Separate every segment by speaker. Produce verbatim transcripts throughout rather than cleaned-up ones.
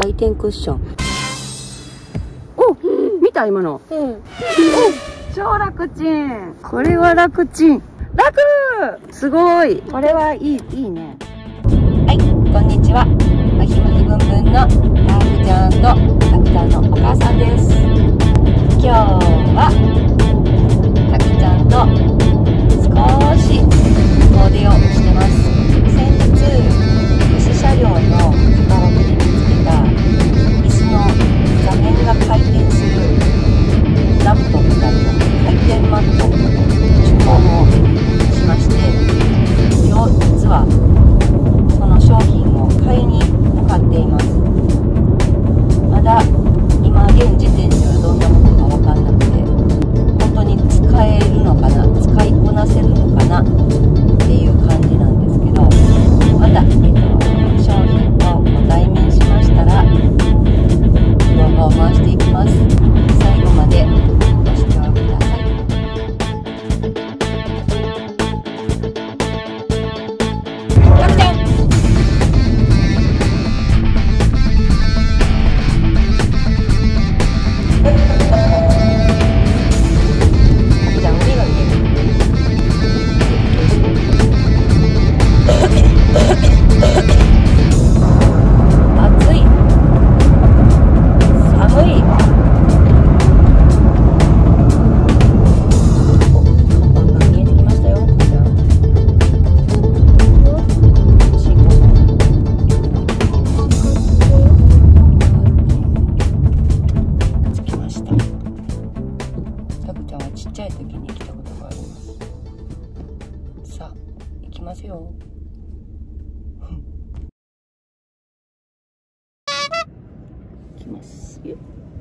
Speaker 1: 回転クッション。お、見た今の。うん。お、超楽ちん。これは楽ちん。楽。すごい。これはいい、いいね。はい、こんにちは。まひまひぶんぶんのたくちゃんとたくちゃんのお母さんです。今日はたくちゃんと少し遠出をしてます。先日福祉車両のカタログで見つけた椅子の座面が回転するラットみたいな回転マット注文をしまして、今日実はその商品を買いに向かっています。まだ今現時点ではどんなものか分かんなくて、本当に使えるのかな、使いこなせるのかなっていう感じなんですけど、また、えっと、商品をご対面しましたら動画を回していきます。最後までご視聴ください。たくちゃんちっちゃい時に来たことがあります。さあ、行きますよ。行きますよ。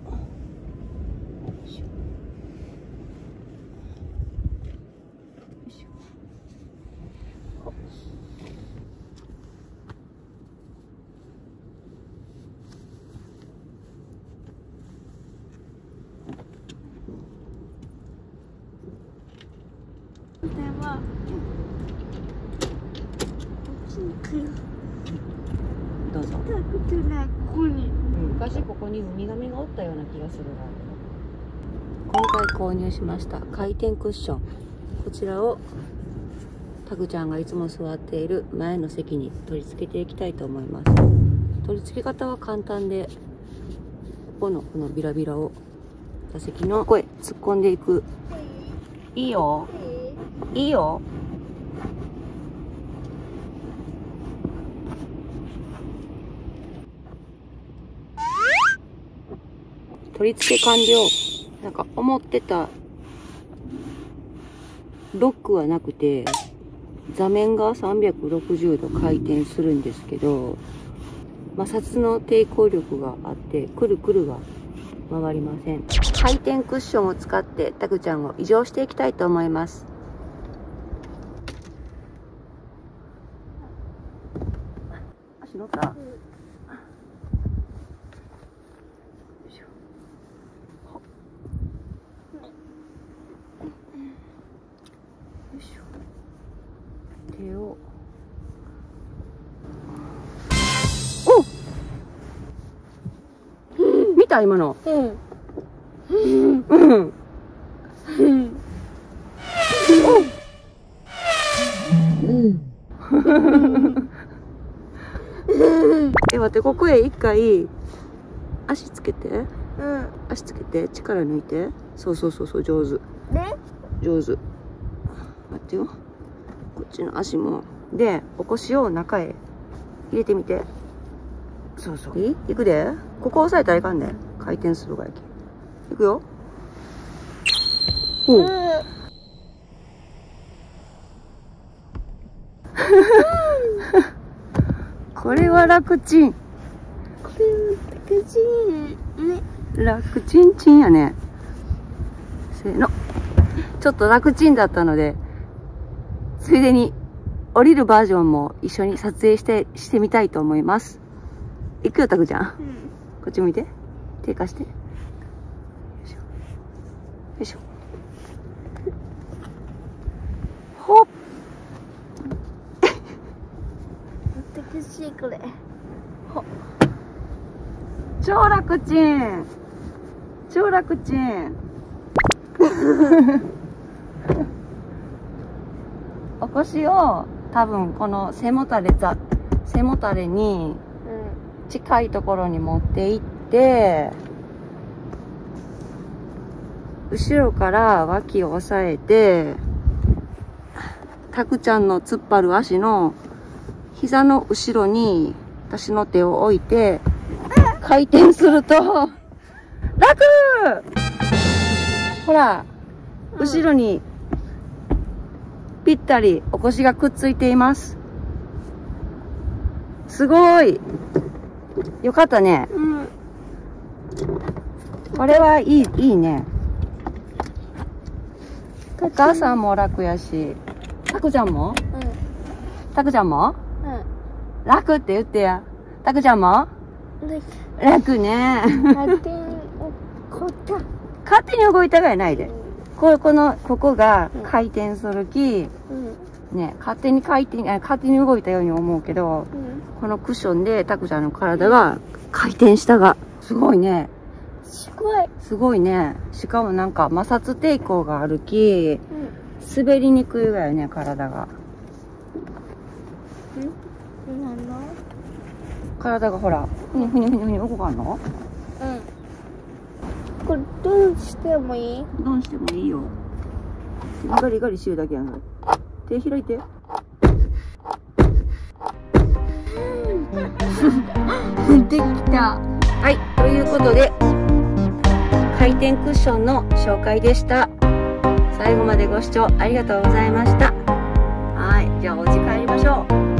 Speaker 1: どうぞ。昔ここにウミガメがおったような気がするな。今回購入しました回転クッション、こちらをタグちゃんがいつも座っている前の席に取り付けていきたいと思います。取り付け方は簡単で、ここのこのビラビラを座席のここへ突っ込んでいく。いいよ、いいよ。取り付け完了。なんか思ってたロックはなくて、座面がさんびゃくろくじゅうど回転するんですけど、摩擦の抵抗力があってくるくるが回りません。回転クッションを使ってタグちゃんを移乗していきたいと思います。足乗った？手をお見た今の。うんうんうんうんえ、待って、ここへ一回足つけて、うん、足つけて力抜いて、そうそうそうそう、上手ね、上手。待ってよ、こっちの足もでお腰を中へ入れてみて。そうそう、いい？いくで。ここ押さえたらいかんね。回転するがいけ。いくよ。ほう。これは楽ちん。これは楽ちんね。楽ちんちんやね。せーの。ちょっと楽ちんだったので、ついでに降りるバージョンも一緒に撮影してしてみたいと思います。行くよ、タグちゃん。うん、こっち向いて。手貸して。よいしょ。よいしょ。ほっ。難しいこれ。ほっ。 超楽ちん。超楽ちん。お腰を多分この背もたれざ、背もたれに近いところに持っていって、後ろから脇を押さえて、タクちゃんの突っ張る足の膝の後ろに私の手を置いて回転すると楽！ほら、後ろにぴったりお腰がくっついています。すごい。よかったね。うん、これはいい、いいね。お母さんも楽やし、タクちゃんも？うん。タクちゃんも？うん。楽って言ってや。タクちゃんも？楽ね。勝手に動いた。勝手に動いたがないで。ここの、ここが回転するき、うん、ね、勝手に回転、勝手に動いたように思うけど、うん、このクッションでタクちゃんの体が回転したが、すごいね。すごい。すごいね。しかもなんか摩擦抵抗があるき、うん、滑りにくいわよね、体が。ん？なんだ？体がほら、ふにふにふにふに動かんの？うん。これどうしてもいい？どうしてもいいよ。ガリガリしてるだけやん。手開いて。できた。はい、ということで回転クッションの紹介でした。最後までご視聴ありがとうございました。はい、じゃあお家帰りましょう。